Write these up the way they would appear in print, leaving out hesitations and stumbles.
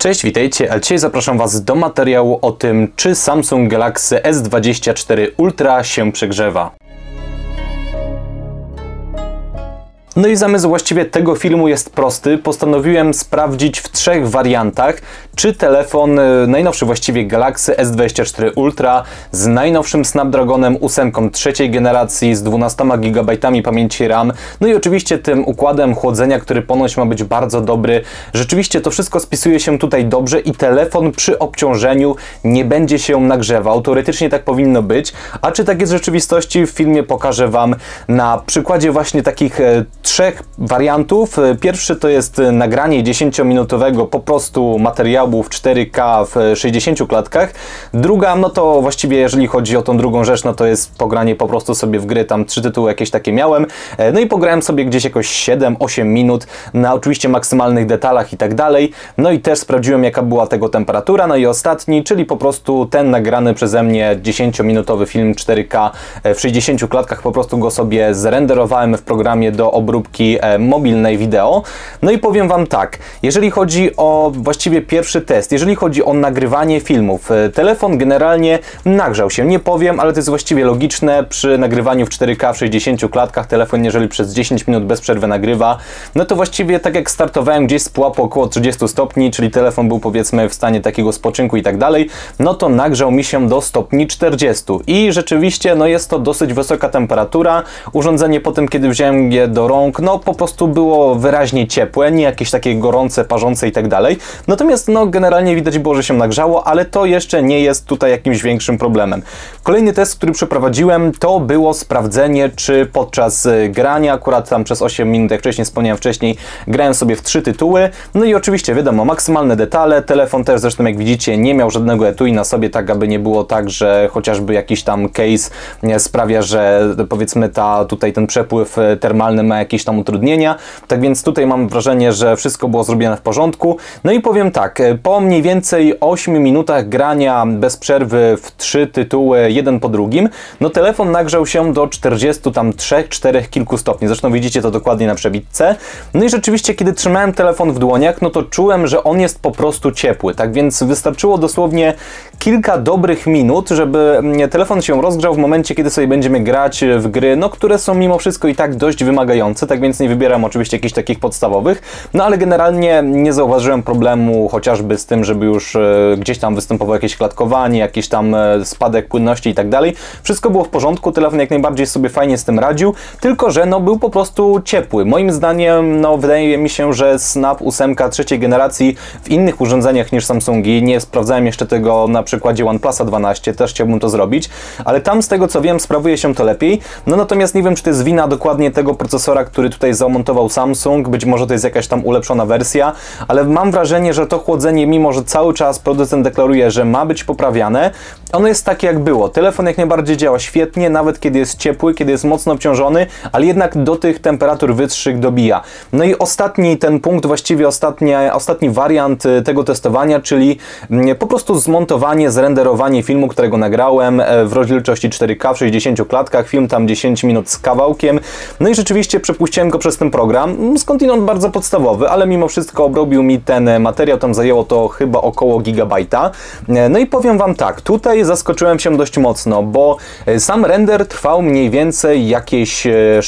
Cześć, witajcie, a dzisiaj zapraszam Was do materiału o tym, czy Samsung Galaxy S24 Ultra się przegrzewa. No i zamysł właściwie tego filmu jest prosty. Postanowiłem sprawdzić w 3 wariantach, czy telefon najnowszy właściwie Galaxy S24 Ultra z najnowszym Snapdragonem 8 trzeciej generacji z 12 GB pamięci RAM, no i oczywiście tym układem chłodzenia, który ponoć ma być bardzo dobry. Rzeczywiście to wszystko spisuje się tutaj dobrze i telefon przy obciążeniu nie będzie się nagrzewał. Teoretycznie tak powinno być, a czy tak jest w rzeczywistości? W filmie pokażę Wam na przykładzie właśnie takich 3 wariantów. Pierwszy to jest nagranie 10-minutowego po prostu materiału w 4K w 60 klatkach. Druga, no to właściwie jeżeli chodzi o tą drugą rzecz, no to jest pogranie po prostu sobie w gry, tam 3 tytuły jakieś takie miałem. No i pograłem sobie gdzieś jakoś 7-8 minut na oczywiście maksymalnych detalach i tak dalej. No i też sprawdziłem, jaka była tego temperatura. No i ostatni, czyli po prostu ten nagrany przeze mnie 10-minutowy film 4K w 60 klatkach, po prostu go sobie zrenderowałem w programie do obróbki mobilnej wideo. No i powiem Wam tak, jeżeli chodzi o właściwie pierwszy test, jeżeli chodzi o nagrywanie filmów, telefon generalnie nagrzał się, nie powiem, ale to jest właściwie logiczne, przy nagrywaniu w 4K w 60 klatkach telefon, jeżeli przez 10 minut bez przerwy nagrywa, no to właściwie tak jak startowałem gdzieś z pułapu około 30 stopni, czyli telefon był powiedzmy w stanie takiego spoczynku i tak dalej, no to nagrzał mi się do stopni 40 i rzeczywiście no jest to dosyć wysoka temperatura. Urządzenie potem, kiedy wziąłem je do rąk, no po prostu było wyraźnie ciepłe, nie jakieś takie gorące, parzące i tak dalej. Natomiast no generalnie widać było, że się nagrzało, ale to jeszcze nie jest tutaj jakimś większym problemem. Kolejny test, który przeprowadziłem, to było sprawdzenie, czy podczas grania, akurat tam przez 8 minut, jak wcześniej wspomniałem grałem sobie w 3 tytuły. No i oczywiście wiadomo, maksymalne detale. Telefon też zresztą, jak widzicie, nie miał żadnego etui na sobie, tak aby nie było tak, że chociażby jakiś tam case sprawia, że powiedzmy tutaj ten przepływ termalny ma jakieś tam utrudnienia. Tak więc tutaj mam wrażenie, że wszystko było zrobione w porządku. No i powiem tak, po mniej więcej 8 minutach grania bez przerwy w 3 tytuły, jeden po drugim, no telefon nagrzał się do 43-4 kilku stopni. Zresztą widzicie to dokładnie na przebitce. No i rzeczywiście, kiedy trzymałem telefon w dłoniach, no to czułem, że on jest po prostu ciepły. Tak więc wystarczyło dosłownie kilka dobrych minut, żeby telefon się rozgrzał w momencie, kiedy sobie będziemy grać w gry, no które są mimo wszystko i tak dość wymagające, tak więc nie wybieram oczywiście jakichś takich podstawowych, no ale generalnie nie zauważyłem problemu chociażby z tym, żeby już gdzieś tam występowało jakieś klatkowanie, jakiś tam spadek płynności i tak dalej. Wszystko było w porządku, telefon jak najbardziej sobie fajnie z tym radził, tylko że no był po prostu ciepły. Moim zdaniem, no wydaje mi się, że Snap 8 trzeciej generacji w innych urządzeniach niż Samsungi, nie sprawdzałem jeszcze tego na przykładzie OnePlusa 12, też chciałbym to zrobić, ale tam z tego co wiem sprawuje się to lepiej, no natomiast nie wiem, czy to jest wina dokładnie tego procesora, który tutaj zamontował Samsung, być może to jest jakaś tam ulepszona wersja, ale mam wrażenie, że to chłodzenie, mimo że cały czas producent deklaruje, że ma być poprawiane, ono jest takie jak było. Telefon jak najbardziej działa świetnie, nawet kiedy jest ciepły, kiedy jest mocno obciążony, ale jednak do tych temperatur wyższych dobija. No i ostatni ten punkt, właściwie ostatni wariant tego testowania, czyli po prostu zmontowanie, zrenderowanie filmu, którego nagrałem w rozdzielczości 4K w 60 klatkach, film tam 10 minut z kawałkiem, no i rzeczywiście przepuściłem go przez ten program, skądinąd bardzo podstawowy, ale mimo wszystko obrobił mi ten materiał, tam zajęło to chyba około gigabajta. No i powiem Wam tak, tutaj zaskoczyłem się dość mocno, bo sam render trwał mniej więcej jakieś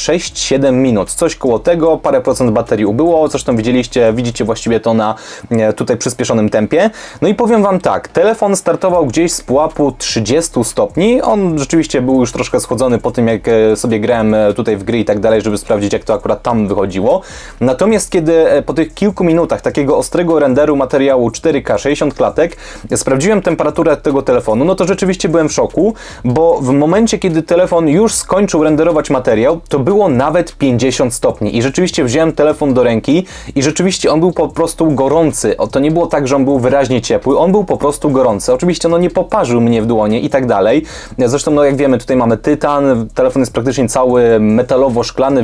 6-7 minut, coś koło tego, parę procent baterii ubyło, zresztą widzicie właściwie to na tutaj przyspieszonym tempie. No i powiem Wam tak, telefon startował gdzieś z pułapu 30 stopni, on rzeczywiście był już troszkę schodzony po tym, jak sobie grałem tutaj w gry i tak dalej, żeby sprawdzić, jak to akurat tam wychodziło. Natomiast kiedy po tych kilku minutach takiego ostrego renderu materiału 4K 60 klatek sprawdziłem temperaturę tego telefonu, no to rzeczywiście byłem w szoku, bo w momencie, kiedy telefon już skończył renderować materiał, to było nawet 50 stopni i rzeczywiście wziąłem telefon do ręki i rzeczywiście on był po prostu gorący. To nie było tak, że on był wyraźnie ciepły, on był po prostu gorący. Oczywiście no nie poparzył mnie w dłonie i tak dalej. Zresztą no jak wiemy, tutaj mamy tytan, telefon jest praktycznie cały metalowo-szklany, więc to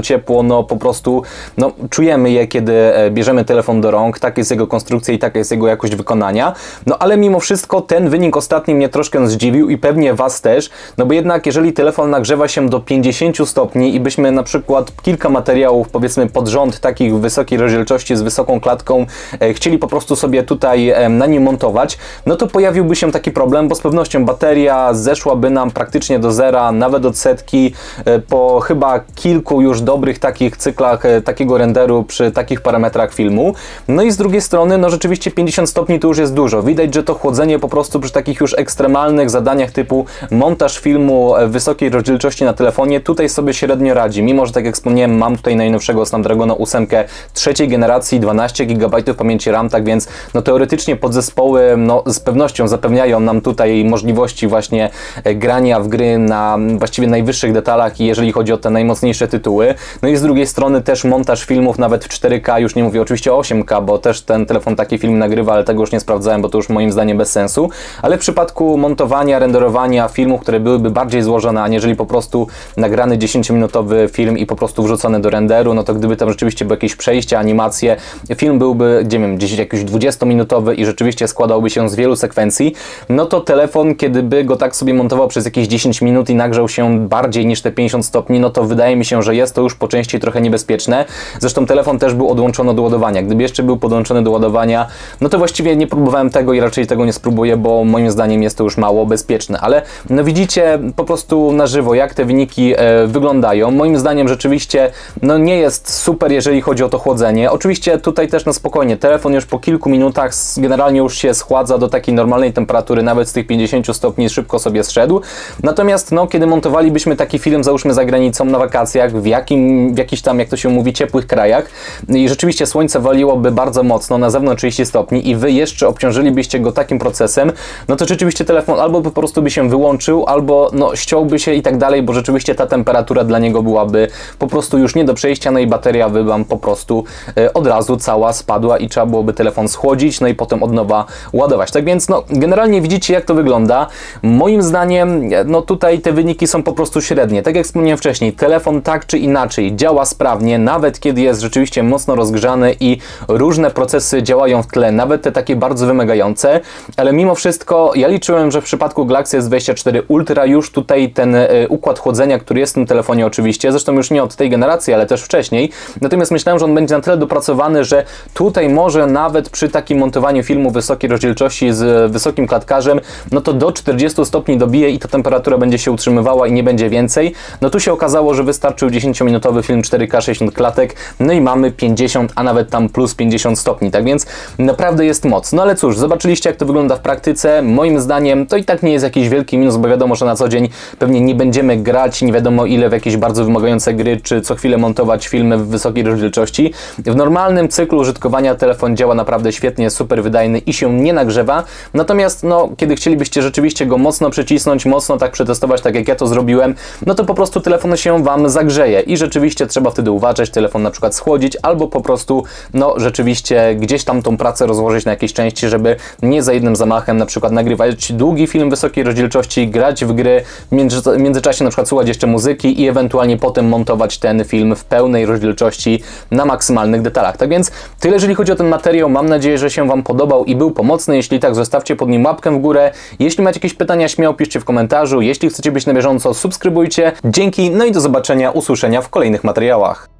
ciepło, no po prostu no, czujemy je, kiedy bierzemy telefon do rąk, tak jest jego konstrukcja i taka jest jego jakość wykonania, no ale mimo wszystko ten wynik ostatni mnie troszkę zdziwił i pewnie Was też, no bo jednak jeżeli telefon nagrzewa się do 50 stopni i byśmy na przykład kilka materiałów, powiedzmy pod rząd, takich wysokiej rozdzielczości z wysoką klatką chcieli po prostu sobie tutaj na nim montować, no to pojawiłby się taki problem, bo z pewnością bateria zeszłaby nam praktycznie do zera, nawet od setki, po chyba kilku już dobrych takich cyklach takiego renderu przy takich parametrach filmu. No i z drugiej strony, no rzeczywiście 50 stopni to już jest dużo. Widać, że to chłodzenie po prostu przy takich już ekstremalnych zadaniach typu montaż filmu wysokiej rozdzielczości na telefonie tutaj sobie średnio radzi. Mimo że tak jak wspomniałem, mam tutaj najnowszego Snapdragona 8 trzeciej generacji, 12 GB pamięci RAM, tak więc no teoretycznie podzespoły no z pewnością zapewniają nam tutaj możliwości właśnie grania w gry na właściwie najwyższych detalach i jeżeli chodzi o te najmocniejsze tytuły. No i z drugiej strony też montaż filmów nawet w 4K, już nie mówię oczywiście o 8K, bo też ten telefon taki film nagrywa, ale tego już nie sprawdzałem, bo to już moim zdaniem bez sensu, ale w przypadku montowania, renderowania filmów, które byłyby bardziej złożone, aniżeli po prostu nagrany 10-minutowy film i po prostu wrzucony do renderu, no to gdyby tam rzeczywiście były jakieś przejścia, animacje, film byłby, nie wiem, gdzieś jakiś 20-minutowy i rzeczywiście składałby się z wielu sekwencji, no to telefon, kiedy by go tak sobie montował przez jakieś 10 minut i nagrzał się bardziej niż te 50 stopni, no to wydaje mi się, że jest to już po części trochę niebezpieczne. Zresztą telefon też był odłączony do ładowania. Gdyby jeszcze był podłączony do ładowania, no to właściwie nie próbowałem tego i raczej tego nie spróbuję, bo moim zdaniem jest to już mało bezpieczne. Ale no widzicie po prostu na żywo, jak te wyniki wyglądają. Moim zdaniem rzeczywiście no nie jest super, jeżeli chodzi o to chłodzenie. Oczywiście tutaj też na spokojnie. Telefon już po kilku minutach generalnie już się schładza do takiej normalnej temperatury, nawet z tych 50 stopni szybko sobie zszedł. Natomiast no, kiedy montowalibyśmy taki film, załóżmy za granicą na wakacjach, w jakichś tam, jak to się mówi, ciepłych krajach i rzeczywiście słońce waliłoby bardzo mocno, na zewnątrz 30 stopni i Wy jeszcze obciążylibyście go takim procesem, no to rzeczywiście telefon albo po prostu by się wyłączył, albo no ściąłby się i tak dalej, bo rzeczywiście ta temperatura dla niego byłaby po prostu już nie do przejścia, no i bateria by Wam po prostu od razu cała spadła i trzeba byłoby telefon schłodzić, no i potem od nowa ładować. Tak więc no generalnie widzicie, jak to wygląda. Moim zdaniem no tutaj te wyniki są po prostu średnie. Tak jak wspomniałem wcześniej, telefon tak czy inaczej działa sprawnie, nawet kiedy jest rzeczywiście mocno rozgrzany i różne procesy działają w tle, nawet te takie bardzo wymagające, ale mimo wszystko ja liczyłem, że w przypadku Galaxy S24 Ultra już tutaj ten układ chłodzenia, który jest w tym telefonie oczywiście, zresztą już nie od tej generacji, ale też wcześniej, natomiast myślałem, że on będzie na tyle dopracowany, że tutaj może nawet przy takim montowaniu filmu wysokiej rozdzielczości z wysokim klatkarzem, no to do 40 stopni dobije i ta temperatura będzie się utrzymywała i nie będzie więcej. No tu się okazało, że wystarczył 10-minutowy film 4K 60 klatek, no i mamy 50, a nawet tam plus 50 stopni, tak więc naprawdę jest moc. No ale cóż, zobaczyliście, jak to wygląda w praktyce. Moim zdaniem to i tak nie jest jakiś wielki minus, bo wiadomo, że na co dzień pewnie nie będziemy grać nie wiadomo ile w jakieś bardzo wymagające gry, czy co chwilę montować filmy w wysokiej rozdzielczości. W normalnym cyklu użytkowania telefon działa naprawdę świetnie, super wydajny i się nie nagrzewa. Natomiast no, kiedy chcielibyście rzeczywiście go mocno przycisnąć, mocno tak przetestować, tak jak ja to zrobiłem, no to po prostu telefon się Wam zagrzeje i rzeczywiście trzeba wtedy uważać, telefon na przykład schłodzić, albo po prostu no rzeczywiście gdzieś tam tą pracę rozłożyć na jakieś części, żeby nie za jednym zamachem na przykład nagrywać długi film wysokiej rozdzielczości, grać w gry, w międzyczasie na przykład słuchać jeszcze muzyki i ewentualnie potem montować ten film w pełnej rozdzielczości na maksymalnych detalach. Tak więc tyle, jeżeli chodzi o ten materiał. Mam nadzieję, że się Wam podobał i był pomocny. Jeśli tak, zostawcie pod nim łapkę w górę. Jeśli macie jakieś pytania, śmiało piszcie w komentarzu. Jeśli chcecie być na bieżąco, subskrybujcie. Dzięki, no i do zobaczenia, usłyszenia w kolejnych materiałach.